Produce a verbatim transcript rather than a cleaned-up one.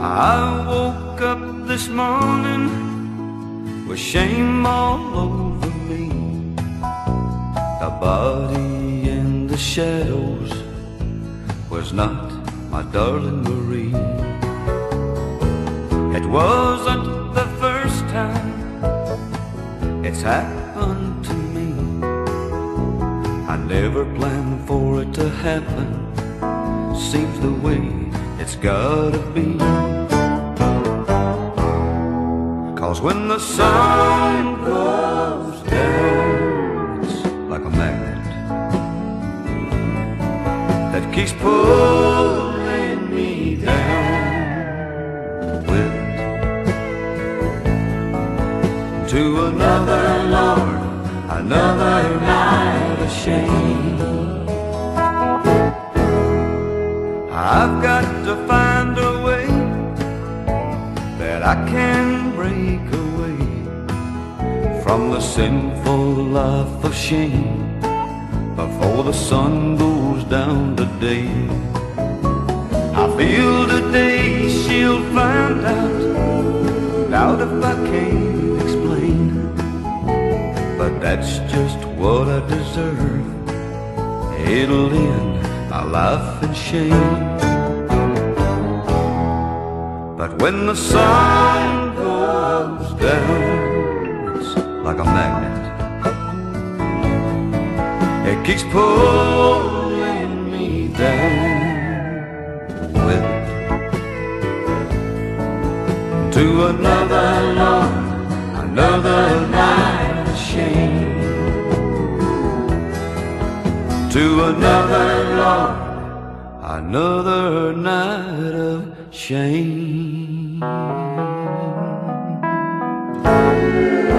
I woke up this morning with shame all over me. The body in the shadows was not my darling Marie. It wasn't the first time it's happened to me. I never planned for it to happen. Seems the way it's gotta be. 'Cause when the sun goes down, it's like a magnet that keeps pulling me down with it to another Lord, another night of shame. I've got to find a way that I can break away from the sinful life of shame before the sun goes down today. I feel today she'll find out, doubt if I can't explain, but that's just what I deserve. It'll end my life in shame. But when the sun goes down, it's like a magnet. It keeps pulling me down with it to another Lord, another night of shame. To another Lord, another night of shame.